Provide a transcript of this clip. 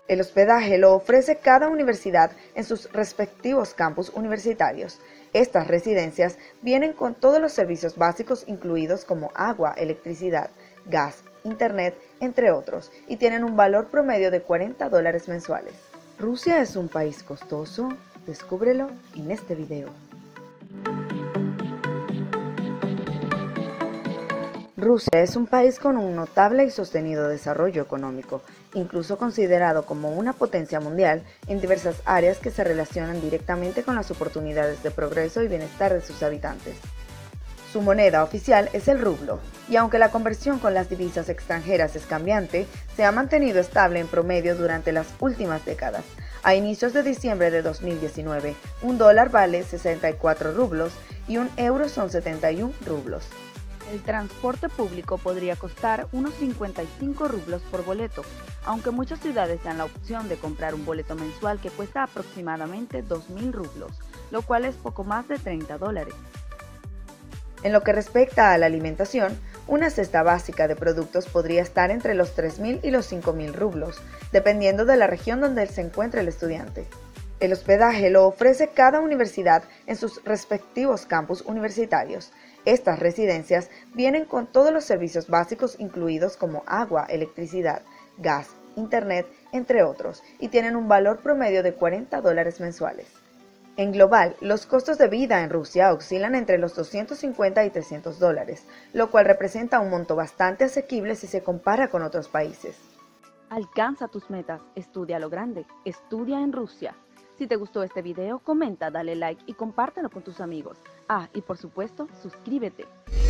El hospedaje lo ofrece cada universidad en sus respectivos campus universitarios. Estas residencias vienen con todos los servicios básicos incluidos como agua, electricidad, gas, internet, entre otros, y tienen un valor promedio de $40 mensuales. ¿Rusia es un país costoso? Descúbrelo en este video. Rusia es un país con un notable y sostenido desarrollo económico, incluso considerado como una potencia mundial en diversas áreas que se relacionan directamente con las oportunidades de progreso y bienestar de sus habitantes. Su moneda oficial es el rublo, y aunque la conversión con las divisas extranjeras es cambiante, se ha mantenido estable en promedio durante las últimas décadas. A inicios de diciembre de 2019, un dólar vale 64 rublos y un euro son 71 rublos. El transporte público podría costar unos 55 rublos por boleto, aunque muchas ciudades dan la opción de comprar un boleto mensual que cuesta aproximadamente 2.000 rublos, lo cual es poco más de $30. En lo que respecta a la alimentación, una cesta básica de productos podría estar entre los 3.000 y los 5.000 rublos, dependiendo de la región donde se encuentre el estudiante. El hospedaje lo ofrece cada universidad en sus respectivos campus universitarios. Estas residencias vienen con todos los servicios básicos incluidos como agua, electricidad, gas, internet, entre otros, y tienen un valor promedio de $40 mensuales. En global, los costos de vida en Rusia oscilan entre los $250 y $300, lo cual representa un monto bastante asequible si se compara con otros países. Alcanza tus metas, estudia a lo grande, estudia en Rusia. Si te gustó este video, comenta, dale like y compártelo con tus amigos. Y por supuesto, suscríbete.